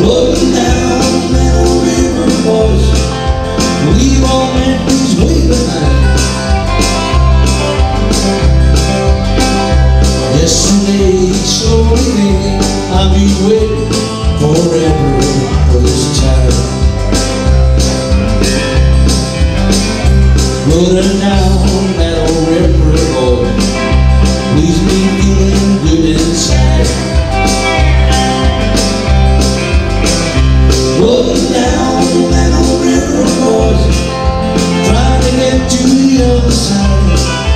Floating down that old river, boys, leave all memories way behind. Yesterday slowly came, I'll be waiting forever for this time. Floating down that old river, boys, leaves me feeling good inside. Floating down that old river, boys, trying to get to the other side.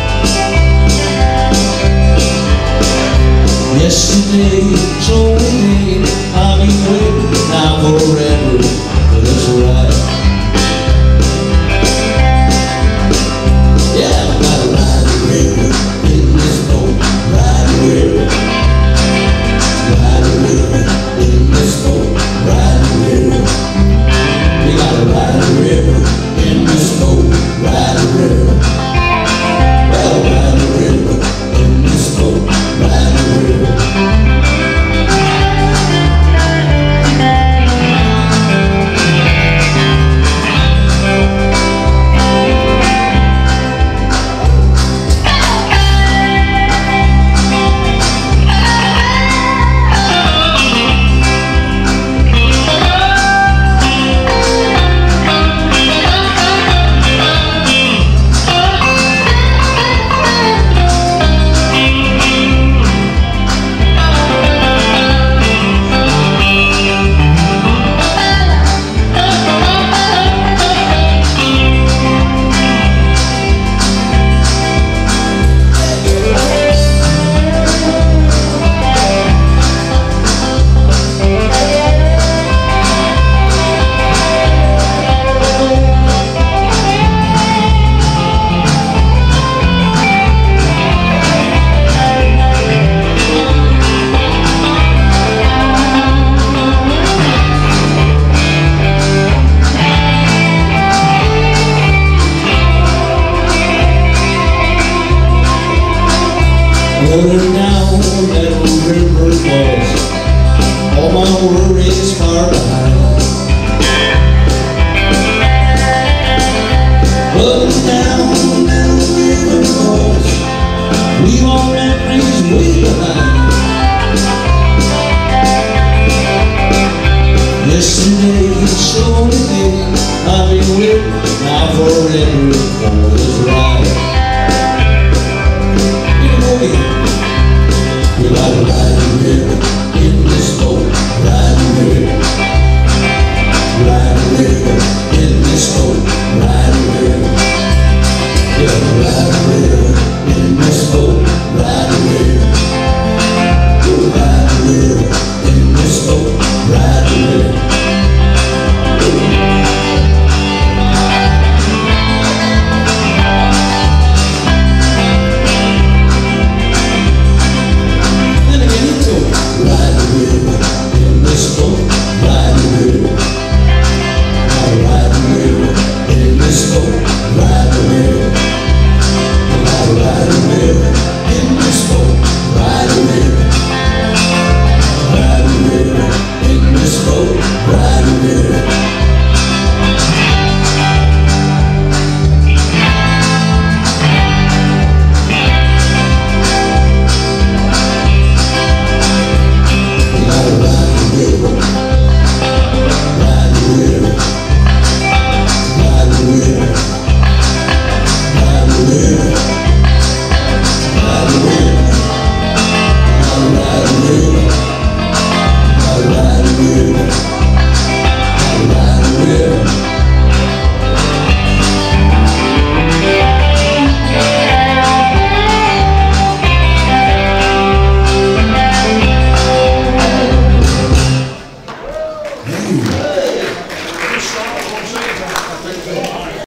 Yesterday, slowly came, I'll be waiting now forever for this ride. Yeah, I gotta ride the river in this boat, ride the river, ride the river in this boat, ride the river. We gotta ride the river in this boat, ride the river. Well, ride the river in this boat, ride the river. Floating down that old river, boys, all my worries far behind. Floating down that old river, boys, leave all memories way behind. Yesterday slowly came, I'll be waiting now forever for